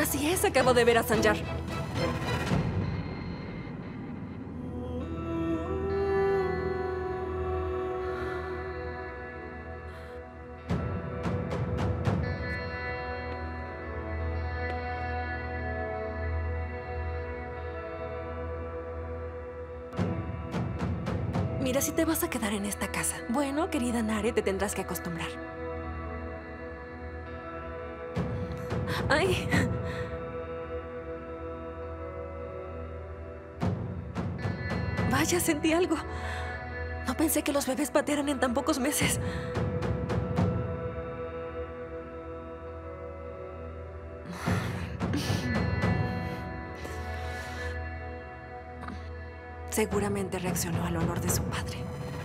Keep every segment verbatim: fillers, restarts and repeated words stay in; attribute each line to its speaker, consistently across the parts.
Speaker 1: Así es, acabo de ver a Sanjar. Mira, si te vas a quedar en esta casa, bueno, querida Nare, te tendrás que acostumbrar. ¡Ay! Vaya, sentí algo. No pensé que los bebés patearan en tan pocos meses. Seguramente reaccionó al olor de su padre.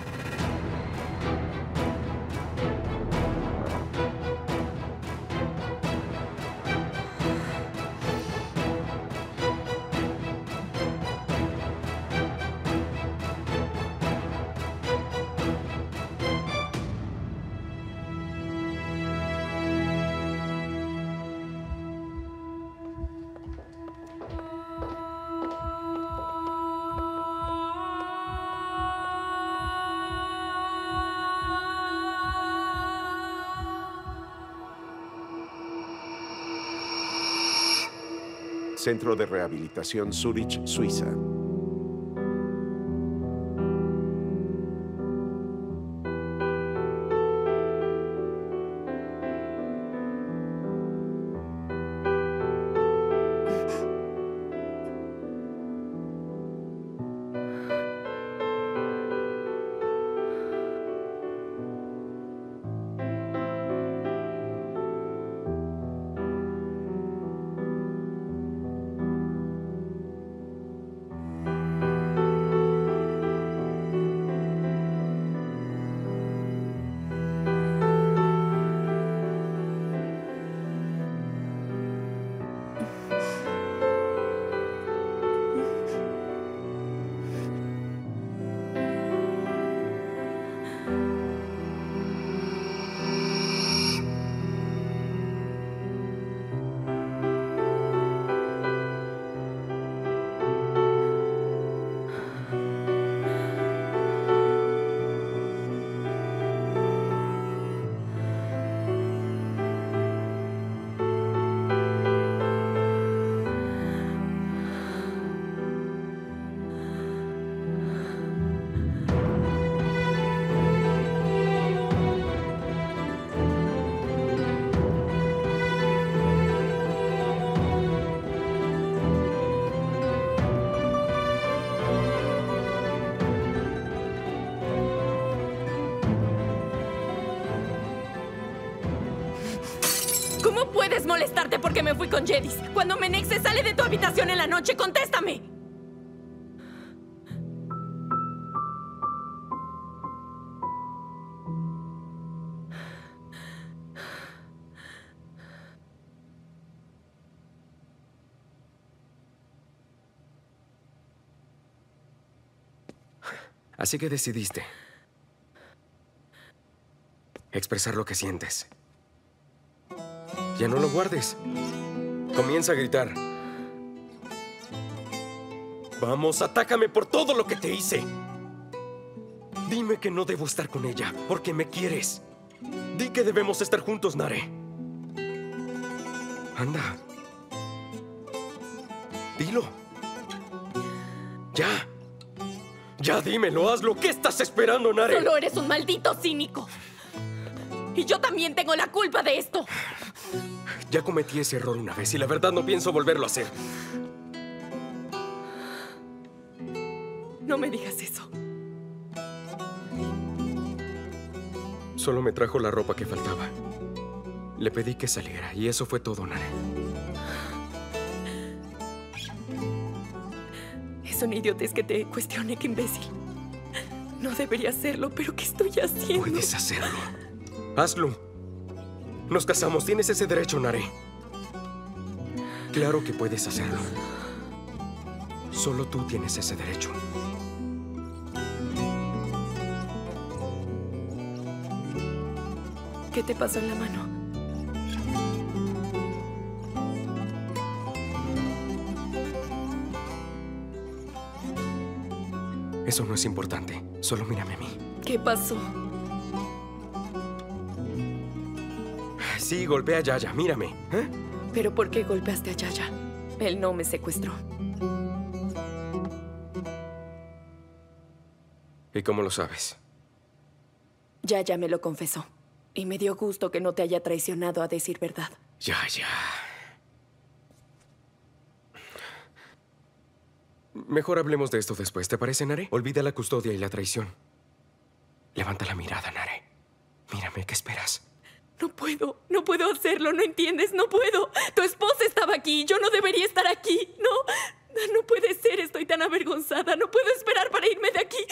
Speaker 2: Centro de Rehabilitación Zurich, Suiza.
Speaker 1: ¿Cómo puedes molestarte porque me fui con Jedis? Cuando Menek se sale de tu habitación en la noche, ¡contéstame!
Speaker 3: Así que decidiste expresar lo que sientes. Ya no lo guardes. Comienza a gritar. Vamos, atácame por todo lo que te hice. Dime que no debo estar con ella, porque me quieres. Di que debemos estar juntos, Nare. Anda. Dilo. Ya. Ya dímelo, hazlo. ¿Qué estás esperando, Nare?
Speaker 1: Solo eres un maldito cínico. Y yo también tengo la culpa de esto.
Speaker 3: Ya cometí ese error una vez y la verdad no pienso volverlo a hacer.
Speaker 1: No me digas eso.
Speaker 3: Solo me trajo la ropa que faltaba. Le pedí que saliera y eso fue todo, Nare.
Speaker 1: Es una idiotez que te cuestione, qué imbécil. No debería hacerlo, pero ¿qué estoy haciendo?
Speaker 3: Puedes hacerlo. Hazlo. Nos casamos. Tienes ese derecho, Nare. Claro que puedes hacerlo. Solo tú tienes ese derecho.
Speaker 1: ¿Qué te pasó en la mano?
Speaker 3: Eso no es importante. Solo mírame a mí.
Speaker 1: ¿Qué pasó?
Speaker 3: Sí, golpea a Yaya. Mírame. ¿Eh?
Speaker 1: ¿Pero por qué golpeaste a Yaya? Él no me secuestró.
Speaker 3: ¿Y cómo lo sabes?
Speaker 1: Yaya me lo confesó. Y me dio gusto que no te haya traicionado, a decir verdad.
Speaker 3: Yaya. Mejor hablemos de esto después, ¿te parece, Nare? Olvida la custodia y la traición. Levanta la mirada, Nare. Mírame, ¿qué esperas?
Speaker 1: No puedo, no puedo hacerlo, ¿no entiendes? No puedo. Tu esposa estaba aquí, yo no debería estar aquí. No, no puede ser, estoy tan avergonzada. No puedo esperar para irme de aquí.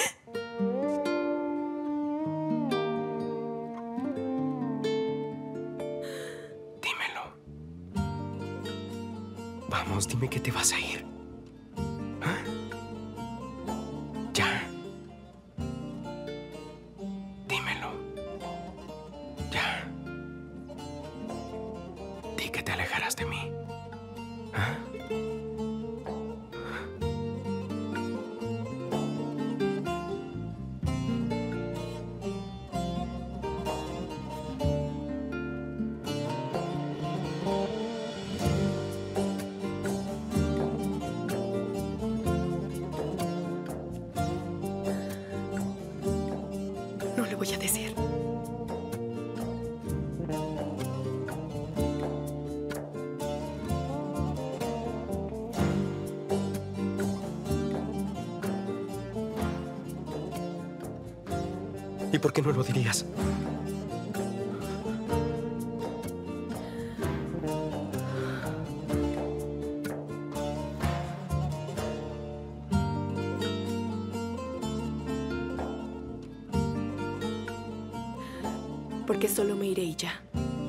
Speaker 3: Dímelo. Vamos, dime que te vas a ir. ¿Ah? Ya. Dímelo. Ya. Di que te alejarás de mí. ¿Ah?
Speaker 1: No le voy a decir.
Speaker 3: ¿Y por qué no lo dirías?
Speaker 1: Porque solo me iré y ya.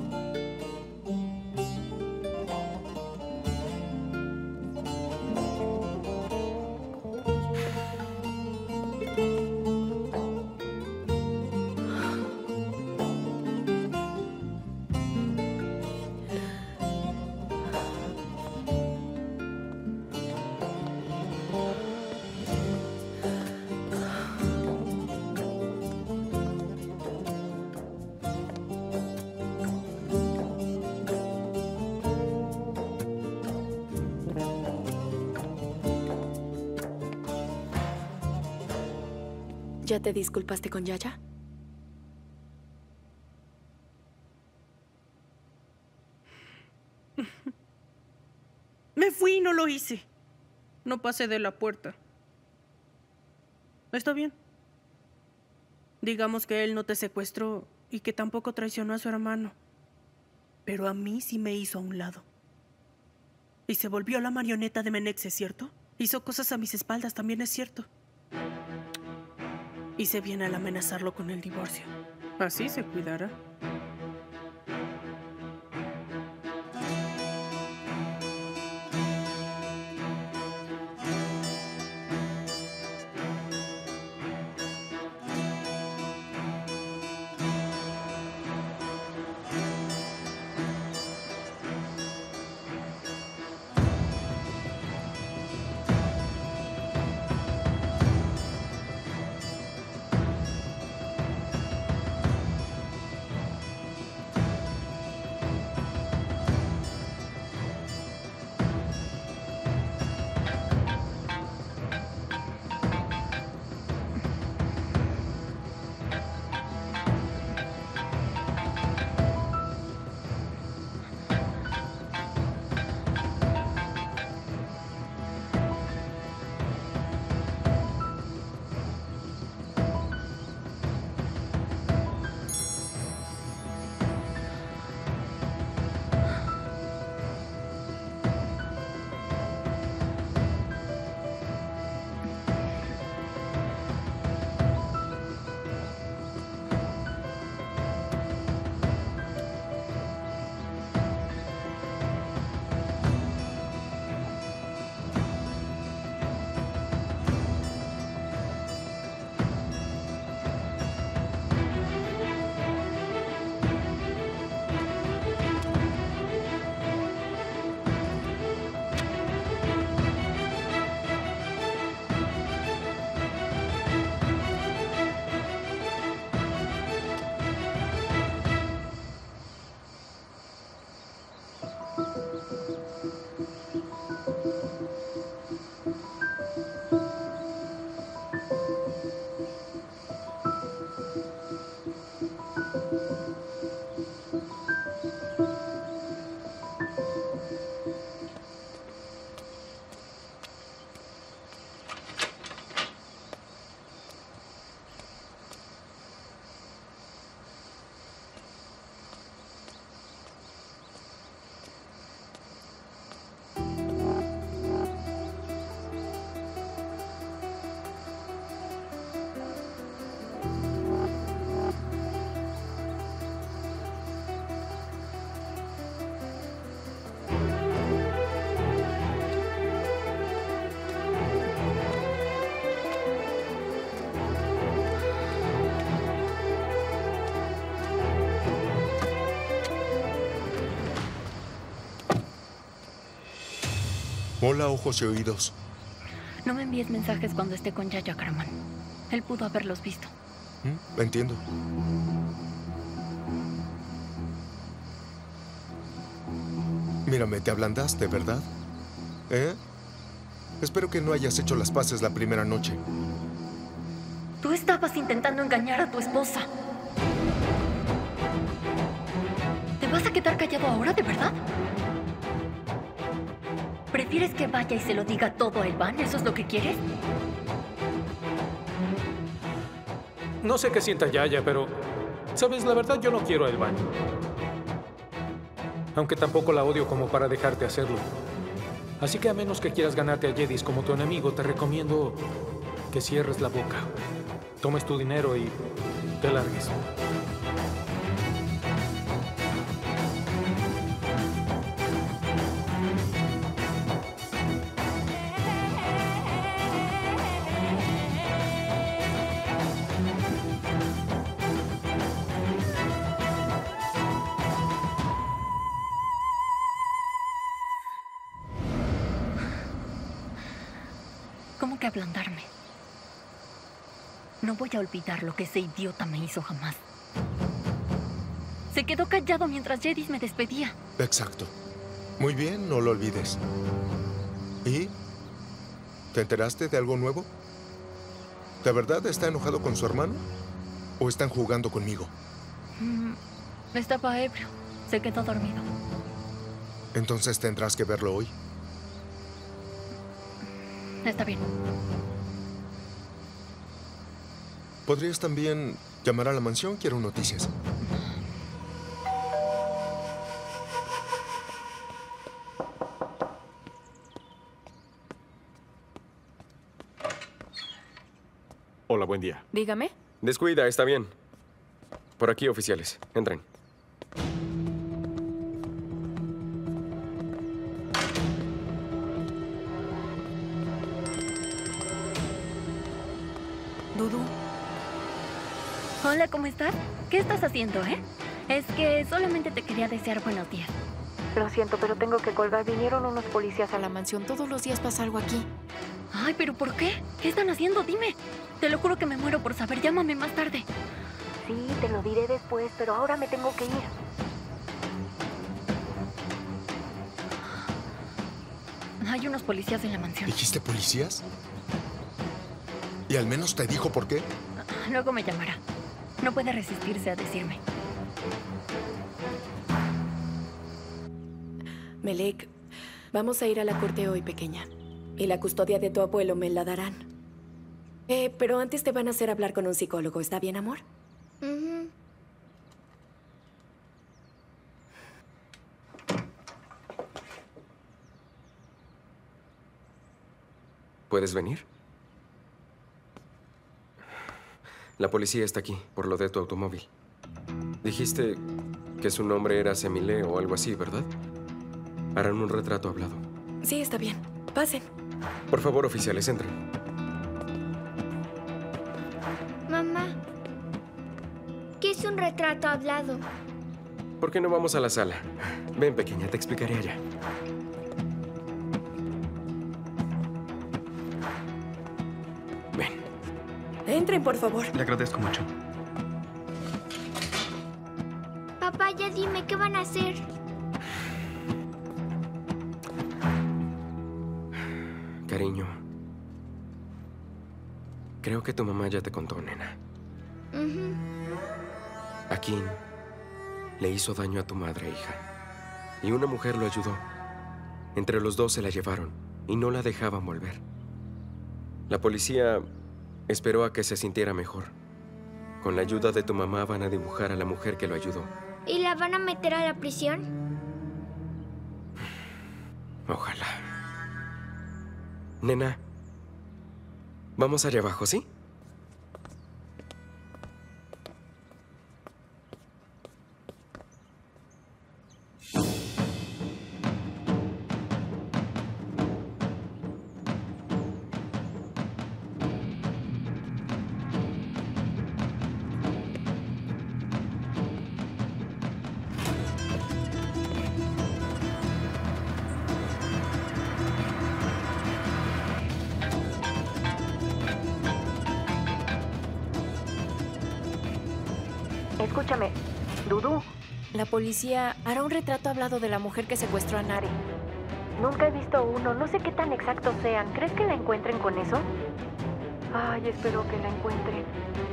Speaker 1: ¿Ya te disculpaste con Yaya?
Speaker 4: Me fui y no lo hice. No pasé de la puerta. Está bien. Digamos que él no te secuestró y que tampoco traicionó a su hermano. Pero a mí sí me hizo a un lado. Y se volvió la marioneta de Menex, ¿es cierto? Hizo cosas a mis espaldas, también es cierto. Hice bien al amenazarlo con el divorcio. Así se cuidará.
Speaker 5: Hola, ojos y oídos.
Speaker 6: No me envíes mensajes cuando esté con Yaya Karaman. Él pudo haberlos visto.
Speaker 5: ¿Mm? Entiendo. Mírame, te ablandaste, ¿verdad? ¿Eh? Espero que no hayas hecho las paces la primera noche.
Speaker 6: Tú estabas intentando engañar a tu esposa. ¿Te vas a quedar callado ahora, de verdad? ¿Prefieres que vaya y se lo diga todo a Elvan? ¿Eso es lo que quieres?
Speaker 7: No sé qué sienta Yaya, pero... Sabes, la verdad yo no quiero a Elvan. Aunque tampoco la odio como para dejarte hacerlo. Así que a menos que quieras ganarte a Jedis como tu enemigo, te recomiendo que cierres la boca, tomes tu dinero y te largues.
Speaker 6: ¿Cómo que ablandarme? No voy a olvidar lo que ese idiota me hizo jamás. Se quedó callado mientras Jedis me despedía.
Speaker 5: Exacto. Muy bien, no lo olvides. ¿Y? ¿Te enteraste de algo nuevo? ¿De verdad está enojado con su hermano? ¿O están jugando conmigo?
Speaker 6: Mm, estaba ebrio. Se quedó dormido.
Speaker 5: Entonces tendrás que verlo hoy.
Speaker 6: Está bien.
Speaker 5: ¿Podrías también llamar a la mansión? Quiero noticias.
Speaker 3: Hola, buen día.
Speaker 1: Dígame.
Speaker 3: Descuida, está bien. Por aquí, oficiales. Entren.
Speaker 1: Dudu.
Speaker 6: Hola, ¿cómo estás? ¿Qué estás haciendo, eh? Es que solamente te quería desear buenos días.
Speaker 8: Lo siento, pero tengo que colgar. Vinieron unos policías a la mansión. Todos los días pasa algo aquí.
Speaker 6: Ay, ¿pero por qué? ¿Qué están haciendo? Dime. Te lo juro que me muero por saber. Llámame más tarde.
Speaker 8: Sí, te lo diré después, pero ahora me tengo que ir.
Speaker 6: Hay unos policías en la mansión.
Speaker 5: ¿Dijiste policías? ¿Y al menos te dijo por qué?
Speaker 6: Luego me llamará. No puede resistirse a decirme.
Speaker 1: Melek, vamos a ir a la corte hoy, pequeña. Y la custodia de tu abuelo me la darán. Eh, pero antes te van a hacer hablar con un psicólogo. ¿Está bien, amor?
Speaker 8: Uh-huh.
Speaker 3: ¿Puedes venir? La policía está aquí, por lo de tu automóvil. Dijiste que su nombre era Semile o algo así, ¿verdad? Harán un retrato hablado.
Speaker 1: Sí, está bien. Pasen.
Speaker 3: Por favor, oficiales, entren.
Speaker 9: Mamá, ¿qué es un retrato hablado?
Speaker 3: ¿Por qué no vamos a la sala? Ven, pequeña, te explicaré allá. Ven.
Speaker 1: Entren, por favor.
Speaker 10: Le agradezco mucho.
Speaker 9: Papá, ya dime, ¿qué van a hacer?
Speaker 3: Cariño, creo que tu mamá ya te contó, nena.
Speaker 9: Ujú.
Speaker 3: A Kim le hizo daño a tu madre, hija. Y una mujer lo ayudó. Entre los dos se la llevaron y no la dejaban volver. La policía esperó a que se sintiera mejor. Con la ayuda de tu mamá van a dibujar a la mujer que lo ayudó.
Speaker 9: ¿Y la van a meter a la prisión?
Speaker 3: Ojalá. Nena, vamos allá abajo, ¿sí?
Speaker 8: Escúchame, Dudu. La policía hará un retrato hablado de la mujer que secuestró a Nare. Nunca he visto uno, no sé qué tan exactos sean. ¿Crees que la encuentren con eso? Ay, espero que la encuentren.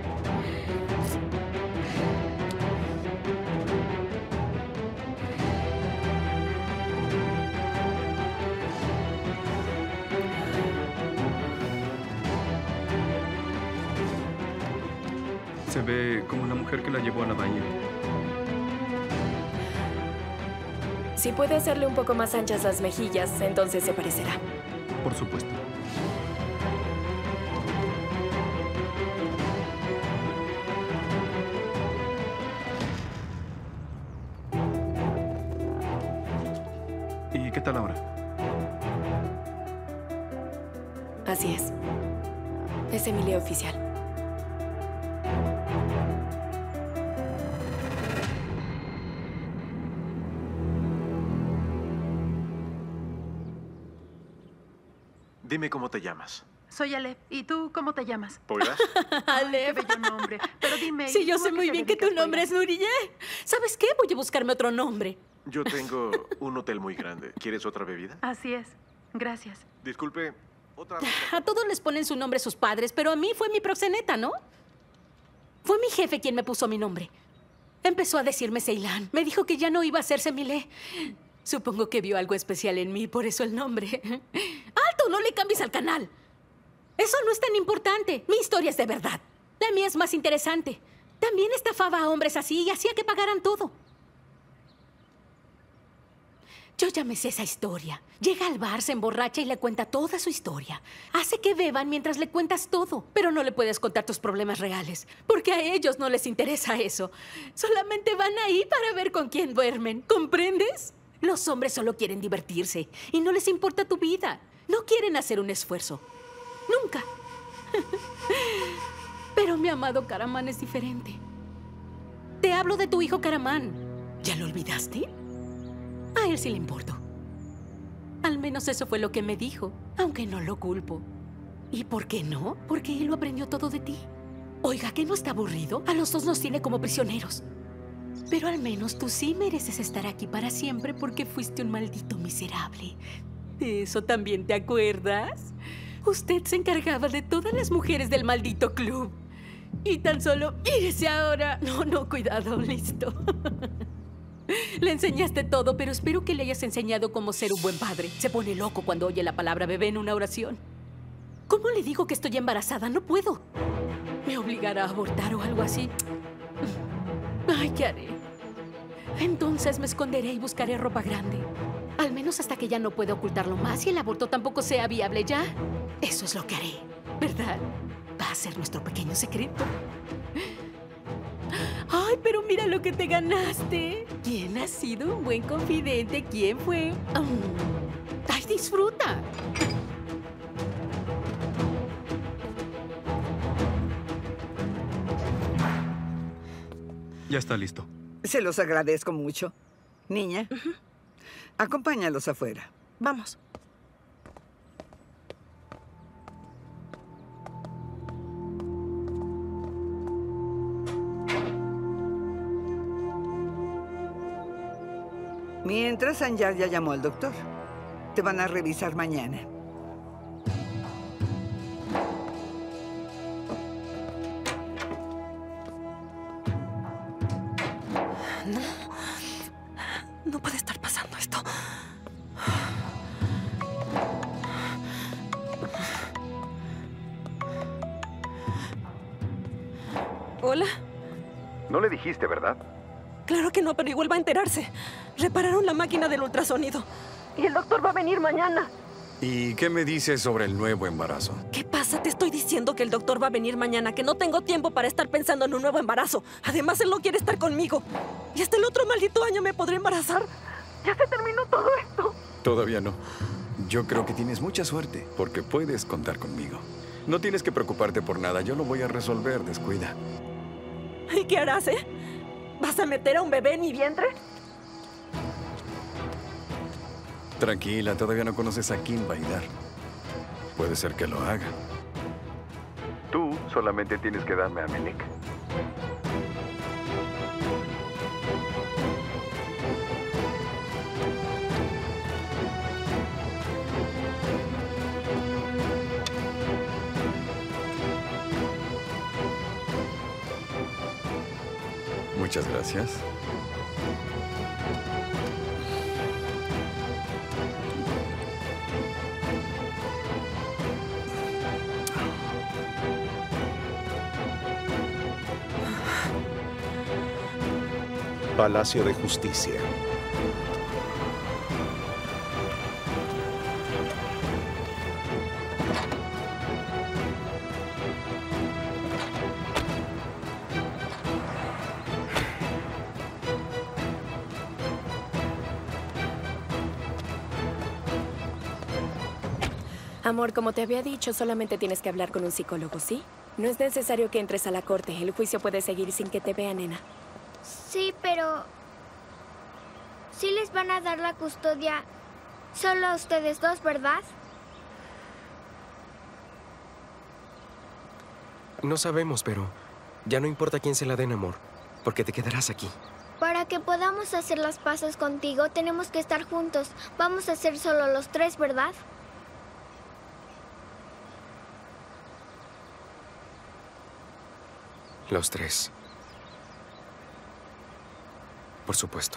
Speaker 10: Se ve como la mujer que la llevó a la bahía.
Speaker 8: Si puede hacerle un poco más anchas las mejillas, entonces se parecerá.
Speaker 10: Por supuesto. ¿Y qué tal ahora?
Speaker 8: Así es. Es Emilia oficial.
Speaker 11: Dime cómo te llamas.
Speaker 12: Soy Ale. ¿Y tú cómo te llamas?
Speaker 11: ¿Poira?
Speaker 12: Ale. Qué bello nombre. Pero dime...
Speaker 1: Sí, yo
Speaker 12: ¿tú
Speaker 1: sé
Speaker 12: a qué
Speaker 1: muy
Speaker 12: te
Speaker 1: bien que tu
Speaker 12: dedicas,
Speaker 1: nombre es Nurille. ¿Sabes qué? Voy a buscarme otro nombre.
Speaker 11: Yo tengo un hotel muy grande. ¿Quieres otra bebida?
Speaker 12: Así es. Gracias.
Speaker 11: Disculpe, otra...
Speaker 1: A todos les ponen su nombre sus padres, pero a mí fue mi proxeneta, ¿no? Fue mi jefe quien me puso mi nombre. Empezó a decirme Ceylan. Me dijo que ya no iba a hacerse Milé. Supongo que vio algo especial en mí, por eso el nombre. ¡Alto! ¡No le cambies al canal! Eso no es tan importante. Mi historia es de verdad. La mía es más interesante. También estafaba a hombres así y hacía que pagaran todo. Yo ya me sé esa historia. Llega al bar, se emborracha y le cuenta toda su historia. Hace que beban mientras le cuentas todo. Pero no le puedes contar tus problemas reales, porque a ellos no les interesa eso. Solamente van ahí para ver con quién duermen. ¿Comprendes? Los hombres solo quieren divertirse y no les importa tu vida. No quieren hacer un esfuerzo. Nunca. Pero mi amado Karaman es diferente. Te hablo de tu hijo Karaman. ¿Ya lo olvidaste? A él sí le importó. Al menos eso fue lo que me dijo, aunque no lo culpo. ¿Y por qué no? Porque él lo aprendió todo de ti. Oiga, ¿que no está aburrido? A los dos nos tiene como prisioneros. Pero al menos tú sí mereces estar aquí para siempre porque fuiste un maldito miserable. ¿De eso también te acuerdas? Usted se encargaba de todas las mujeres del maldito club. Y tan solo, mírese ahora. No, no, cuidado, listo. Le enseñaste todo, pero espero que le hayas enseñado cómo ser un buen padre. Se pone loco cuando oye la palabra bebé en una oración. ¿Cómo le digo que estoy embarazada? No puedo. ¿Me obligará a abortar o algo así? Ay, ¿qué haré? Entonces me esconderé y buscaré ropa grande. Al menos hasta que ya no pueda ocultarlo más y el aborto tampoco sea viable ya. Eso es lo que haré, ¿verdad? Va a ser nuestro pequeño secreto. Ay, pero mira lo que te ganaste. ¿Quién ha sido un buen confidente? ¿Quién fue? Um, ¡Ay, disfruta!
Speaker 10: Ya está listo.
Speaker 13: Se los agradezco mucho. Niña, uh-huh. Acompáñalos afuera.
Speaker 4: Vamos.
Speaker 13: Mientras, Anyar ya llamó al doctor. Te van a revisar mañana.
Speaker 14: Hola.
Speaker 10: No le dijiste, ¿verdad?
Speaker 14: Claro que no, pero igual va a enterarse. Repararon la máquina del ultrasonido. Y el doctor va a venir mañana.
Speaker 15: ¿Y qué me dices sobre el nuevo embarazo?
Speaker 14: ¿Qué pasa? Te estoy diciendo que el doctor va a venir mañana, que no tengo tiempo para estar pensando en un nuevo embarazo. Además, él no quiere estar conmigo. Y hasta el otro maldito año me podré embarazar. Ya se terminó todo esto.
Speaker 15: Todavía no. Yo creo que tienes mucha suerte, porque puedes contar conmigo. No tienes que preocuparte por nada. Yo lo voy a resolver, descuida.
Speaker 14: ¿Y qué harás, eh? ¿Vas a meter a un bebé en mi vientre?
Speaker 15: Tranquila, todavía no conoces a Kim Baidar. Puede ser que lo haga.
Speaker 10: Tú solamente tienes que darme a Melek.
Speaker 15: Muchas gracias.
Speaker 2: Palacio de Justicia.
Speaker 8: Amor, como te había dicho, solamente tienes que hablar con un psicólogo, ¿sí? No es necesario que entres a la corte. El juicio puede seguir sin que te vea, nena.
Speaker 9: Sí, pero... sí les van a dar la custodia solo a ustedes dos, ¿verdad?
Speaker 3: No sabemos, pero ya no importa quién se la den, amor, porque te quedarás aquí.
Speaker 9: Para que podamos hacer las paces contigo, tenemos que estar juntos. Vamos a ser solo los tres, ¿verdad?
Speaker 3: Los tres. Por supuesto.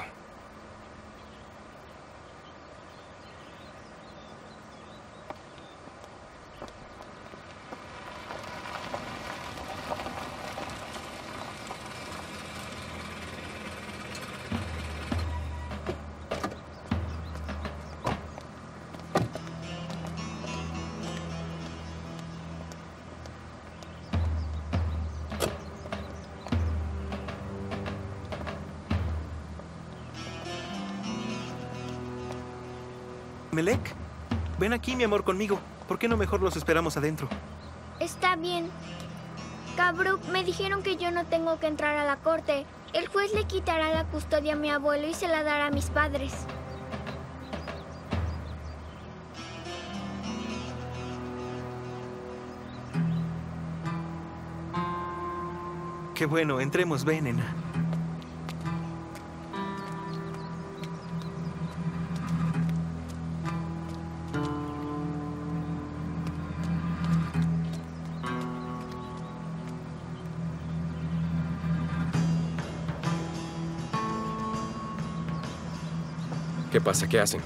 Speaker 16: Melek, ven aquí, mi amor, conmigo. ¿Por qué no mejor los esperamos adentro?
Speaker 9: Está bien. Kabruk, me dijeron que yo no tengo que entrar a la corte. El juez le quitará la custodia a mi abuelo y se la dará a mis padres.
Speaker 16: Qué bueno, entremos, ven, nena.
Speaker 3: ¿Qué pasa? ¿Qué hacen?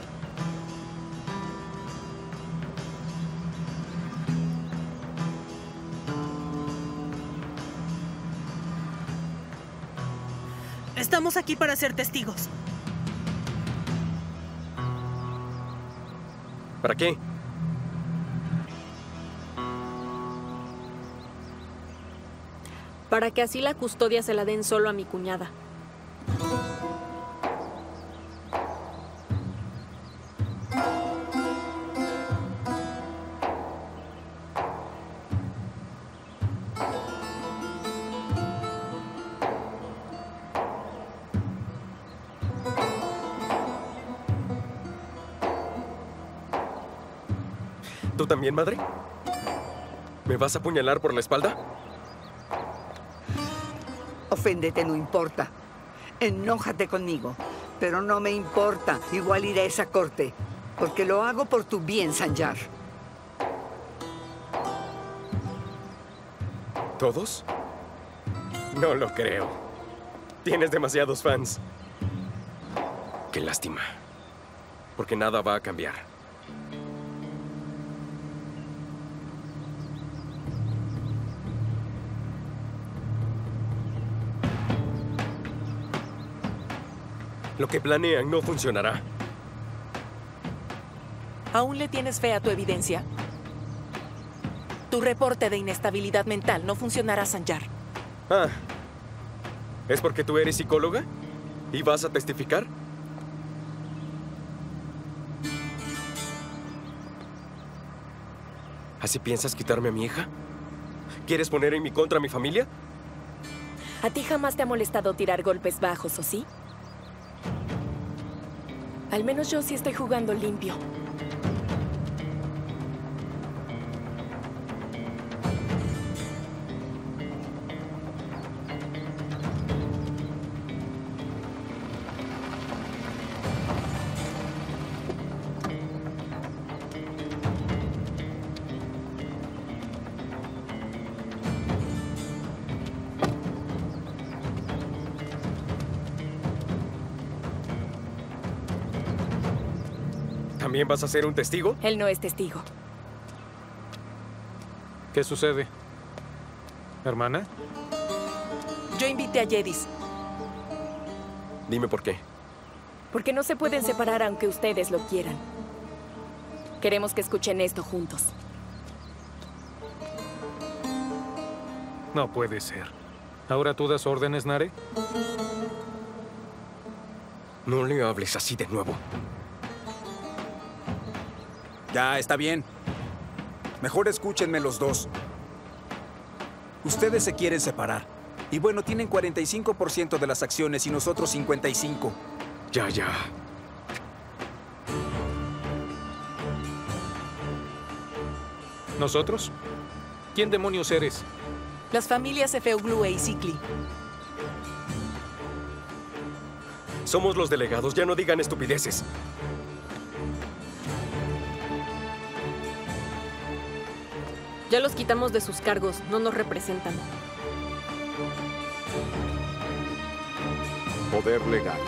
Speaker 4: Estamos aquí para ser testigos.
Speaker 3: ¿Para qué?
Speaker 8: Para que así la custodia se la den solo a mi cuñada.
Speaker 3: ¿Tú también, madre? ¿Me vas a apuñalar por la espalda?
Speaker 13: Oféndete, no importa. Enójate conmigo, pero no me importa. Igual iré a esa corte, porque lo hago por tu bien, Sanjar.
Speaker 3: ¿Todos? No lo creo. Tienes demasiados fans. Qué lástima. Porque nada va a cambiar. Lo que planean no funcionará.
Speaker 17: ¿Aún le tienes fe a tu evidencia? Tu reporte de inestabilidad mental no funcionará, Sanjar.
Speaker 3: Ah, ¿es porque tú eres psicóloga? ¿Y vas a testificar? ¿Así piensas quitarme a mi hija? ¿Quieres poner en mi contra a mi familia?
Speaker 8: ¿A ti jamás te ha molestado tirar golpes bajos, o sí? Al menos yo sí estoy jugando limpio.
Speaker 3: ¿También vas a ser un testigo?
Speaker 8: Él no es testigo.
Speaker 7: ¿Qué sucede? ¿Hermana?
Speaker 17: Yo invité a Jedis.
Speaker 3: Dime por qué.
Speaker 8: Porque no se pueden separar aunque ustedes lo quieran. Queremos que escuchen esto juntos.
Speaker 7: No puede ser. ¿Ahora tú das órdenes, Nare?
Speaker 3: No le hables así de nuevo.
Speaker 18: Ya, está bien. Mejor escúchenme los dos. Ustedes se quieren separar. Y bueno, tienen cuarenta y cinco por ciento de las acciones y nosotros cincuenta y cinco.
Speaker 3: Ya, ya.
Speaker 7: ¿Nosotros? ¿Quién demonios eres?
Speaker 17: Las familias Efeuglu y Sikli.
Speaker 3: Somos los delegados. Ya no digan estupideces.
Speaker 8: Ya los quitamos de sus cargos, no nos representan.
Speaker 2: Poder legal.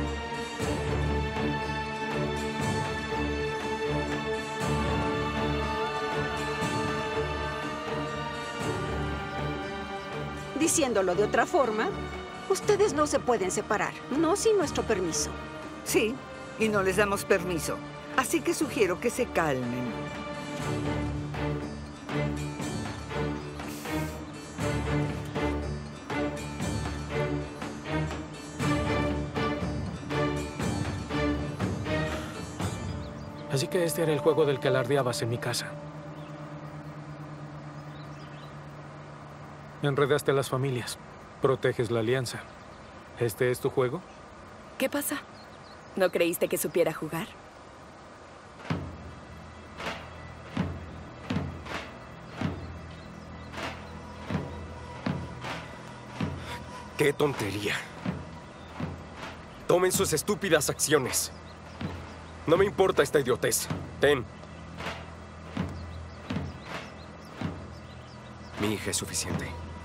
Speaker 19: Diciéndolo de otra forma, ustedes no se pueden separar, no sin nuestro permiso.
Speaker 13: Sí, y no les damos permiso. Así que sugiero que se calmen.
Speaker 7: Así que este era el juego del que alardeabas en mi casa. Enredaste a las familias. Proteges la alianza. ¿Este es tu juego?
Speaker 8: ¿Qué pasa? ¿No creíste que supiera jugar?
Speaker 3: ¡Qué tontería! Tomen sus estúpidas acciones. No me importa esta idiotez. Ten. Mi hija es suficiente.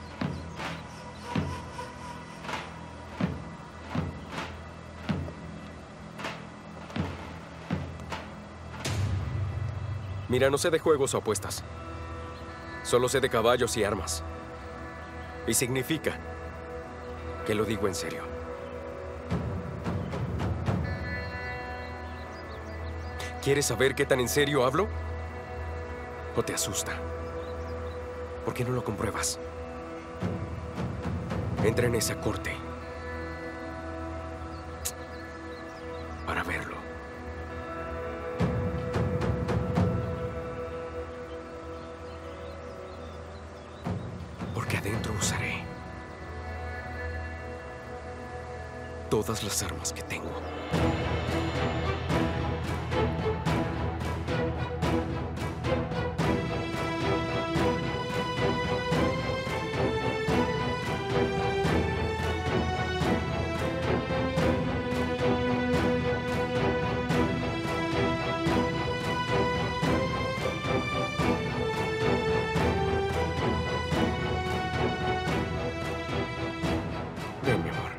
Speaker 3: Mira, no sé de juegos o apuestas. Solo sé de caballos y armas. Y significa que lo digo en serio. ¿Quieres saber qué tan en serio hablo? ¿O te asusta? ¿Por qué no lo compruebas? Entra en esa corte para verlo. Porque adentro usaré todas las armas que tengo. Ven, mi amor.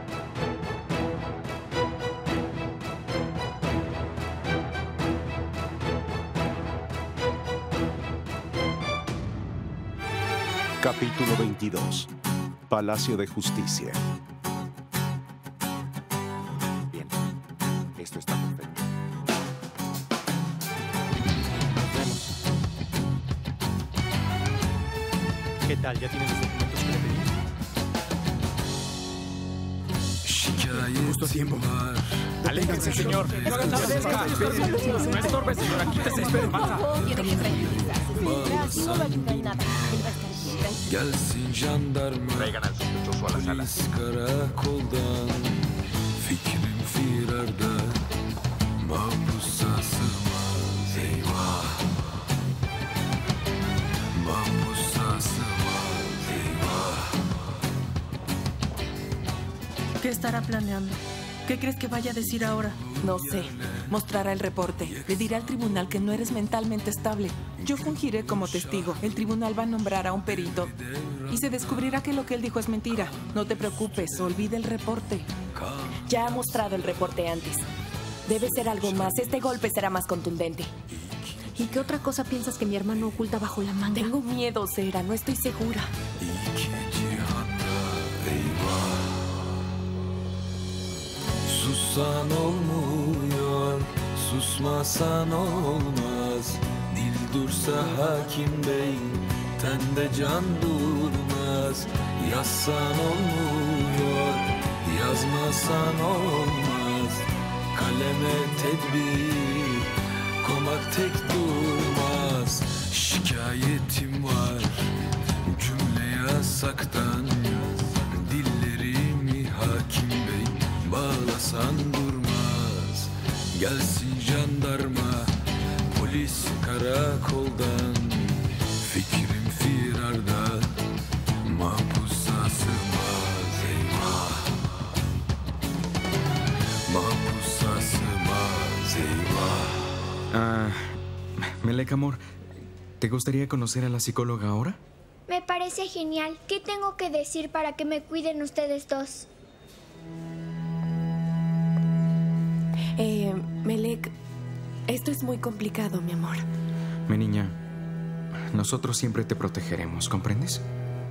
Speaker 2: Capítulo veintidós. Palacio de Justicia.
Speaker 7: tal? ¿Ya tienen los documentos que le pedí?
Speaker 20: Justo a tiempo.
Speaker 7: Aléjense, señor. No hagan nada. No estorbe, señora. Quítese. Baja.
Speaker 20: Gelsin jandarma.
Speaker 11: Traigan al sospechoso a la sala.
Speaker 20: Polis karakoldan. Fikrim firarda. Mahpusa sığmaz. Eyvah. Mahpusa sığmaz. Eyvah.
Speaker 4: ¿Qué estará planeando? ¿Qué crees que vaya a decir ahora?
Speaker 17: No sé. Mostrará el reporte. Le dirá al tribunal que no eres mentalmente estable. Yo fungiré como testigo. El tribunal va a nombrar a un perito. Y se descubrirá que lo que él dijo es mentira. No te preocupes, olvida el reporte.
Speaker 8: Ya ha mostrado el reporte antes. Debe ser algo más. Este golpe será más contundente. ¿Y qué otra cosa piensas que mi hermano oculta bajo la manga?
Speaker 17: Tengo miedo, Sera. No estoy segura.
Speaker 20: Sussan olmuyor, susmasan olmaz. Dil dursa hakim bey, tende can durmaz. Yazsan olmuyor, yazmasan olmaz. Kaleme tedbir, komak tek durmaz. Şikayetim var, cümle yasaktan. Dillerimi hakim bey, bağlasan durmaz. Gelsin jandarma, polis karakoldan. Fikrim firarda, mahpusa sığmaz. Eyvah. Mahpusa sığmaz. Eyvah.
Speaker 3: Ah, Melek, amor, ¿te gustaría conocer a la psicóloga ahora?
Speaker 9: Me parece genial. ¿Qué tengo que decir para que me cuiden ustedes dos?
Speaker 8: Eh, Melek, esto es muy complicado, mi amor.
Speaker 3: Mi niña, nosotros siempre te protegeremos, ¿comprendes?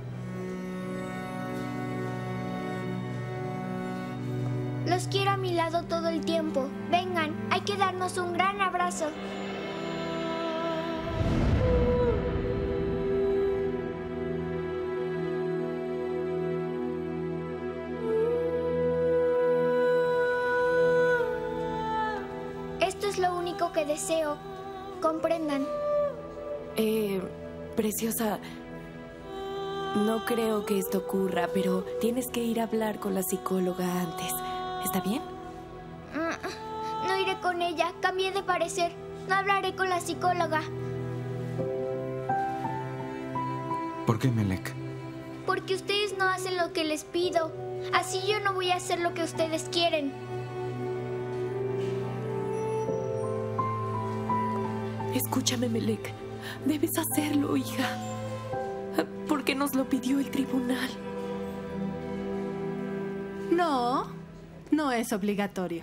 Speaker 9: Los quiero a mi lado todo el tiempo. Vengan, hay que darnos un gran abrazo. Esto es lo único que deseo. Comprendan.
Speaker 8: Eh, preciosa, no creo que esto ocurra, pero tienes que ir a hablar con la psicóloga antes. ¿Está bien?
Speaker 9: No iré con ella. Cambié de parecer. No hablaré con la psicóloga.
Speaker 3: ¿Por qué, Melek?
Speaker 9: Porque ustedes no hacen lo que les pido. Así yo no voy a hacer lo que ustedes quieren.
Speaker 8: Escúchame, Melek. Debes hacerlo, hija. Porque nos lo pidió el tribunal.
Speaker 21: No, no es obligatorio.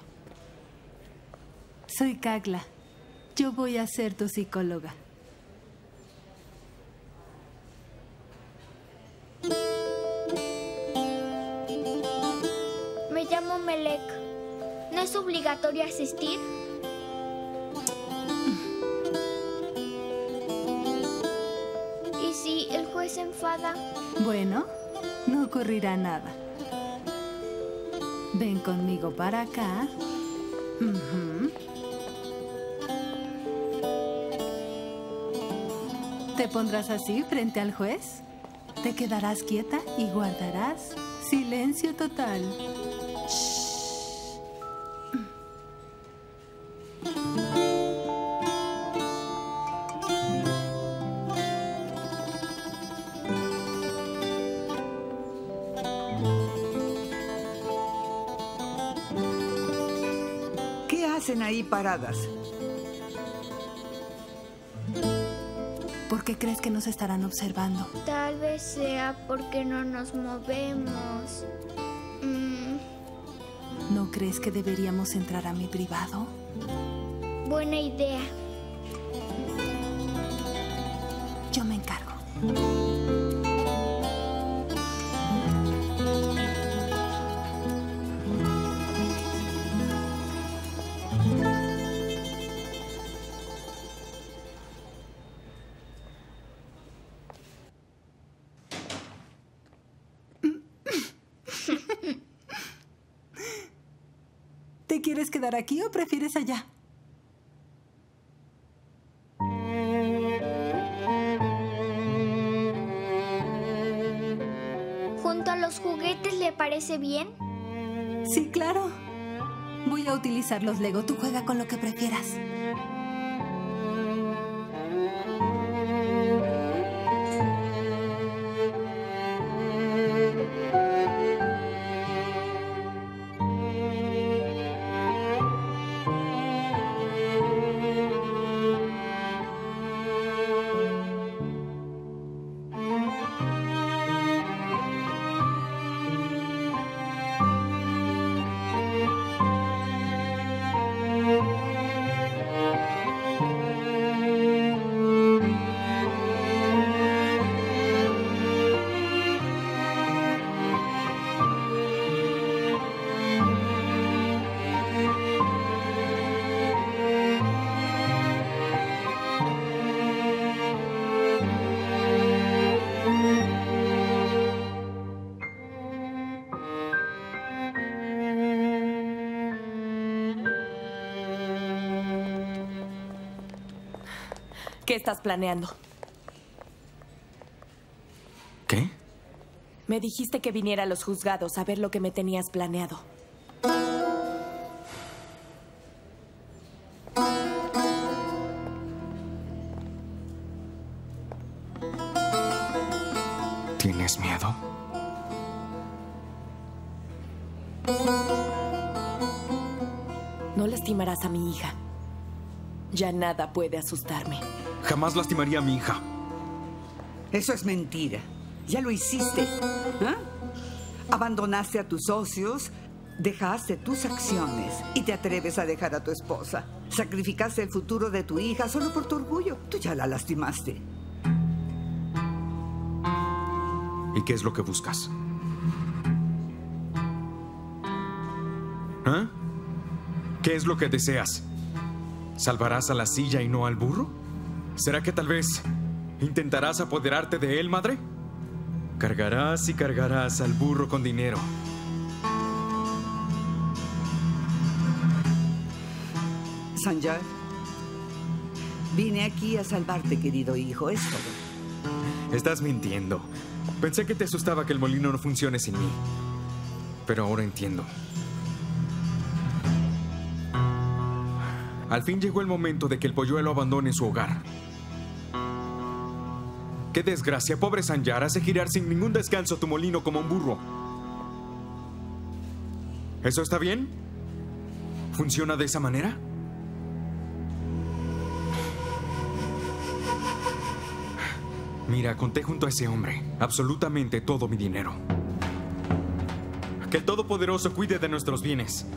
Speaker 21: Soy Kagla. Yo voy a ser tu psicóloga.
Speaker 9: Me llamo Melek. ¿No es obligatorio asistir? ¿Y si el juez se enfada?
Speaker 21: Bueno, no ocurrirá nada. Ven conmigo para acá. Ujú. Te pondrás así frente al juez. Te quedarás quieta y guardarás silencio total.
Speaker 13: ¿Qué hacen ahí paradas?
Speaker 21: ¿Por qué crees que nos estarán observando?
Speaker 9: Tal vez sea porque no nos movemos. Mm,
Speaker 21: ¿No crees que deberíamos entrar a mi privado?
Speaker 9: buena idea.
Speaker 21: Yo me encargo. ¿Te quieres quedar aquí o prefieres allá?
Speaker 9: ¿Junto a los juguetes le parece bien?
Speaker 21: Sí, claro. Voy a utilizar los Lego. Tú juega con lo que prefieras.
Speaker 5: ¿Qué estás planeando?
Speaker 3: ¿Qué?
Speaker 5: Me dijiste que viniera a los juzgados a ver lo que me tenías planeado.
Speaker 3: ¿Tienes miedo?
Speaker 5: No lastimarás a mi hija. Ya nada puede asustarme.
Speaker 15: Jamás lastimaría a mi hija.
Speaker 13: Eso es mentira. Ya lo hiciste. ¿Ah? Abandonaste a tus socios, dejaste tus acciones y te atreves a dejar a tu esposa. Sacrificaste el futuro de tu hija solo por tu orgullo. Tú ya la lastimaste.
Speaker 15: ¿Y qué es lo que buscas? ¿Ah? ¿Qué es lo que deseas? ¿Salvarás a la silla y no al burro? ¿Será que tal vez intentarás apoderarte de él, madre? Cargarás y cargarás al burro con dinero.
Speaker 13: Sanjay, vine aquí a salvarte, querido hijo. Es todo.
Speaker 15: Estás mintiendo. Pensé que te asustaba que el molino no funcione sin mí. Pero ahora entiendo. Al fin llegó el momento de que el polluelo abandone su hogar. ¡Qué desgracia! Pobre Sanjay, hace girar sin ningún descanso tu molino como un burro. ¿Eso está bien? ¿Funciona de esa manera? Mira, conté junto a ese hombre absolutamente todo mi dinero. Que el Todopoderoso cuide de nuestros bienes.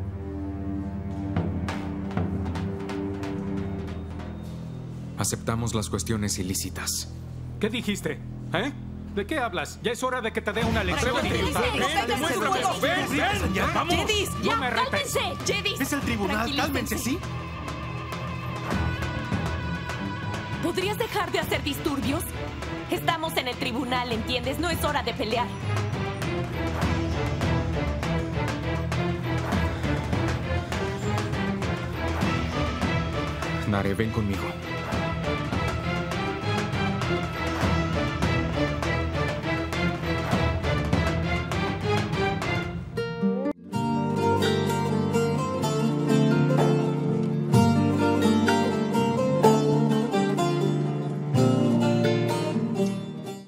Speaker 15: Aceptamos las cuestiones ilícitas.
Speaker 7: ¿Qué dijiste? ¿Eh? ¿De qué hablas? Ya es hora de que te dé una lección.
Speaker 14: ¡Atrévete!
Speaker 7: ¡Ven, demuéstrame! ¡Ven, ven!
Speaker 14: ¡Ya,
Speaker 7: ¡Vamos!
Speaker 14: Jedis,
Speaker 7: No
Speaker 14: ya,
Speaker 7: me retes.
Speaker 14: cálmense, Jedis.
Speaker 16: Es el tribunal, cálmense, ¿sí?
Speaker 5: ¿Podrías dejar de hacer disturbios? Estamos en el tribunal, ¿entiendes? No es hora de pelear.
Speaker 15: Nare, ven conmigo.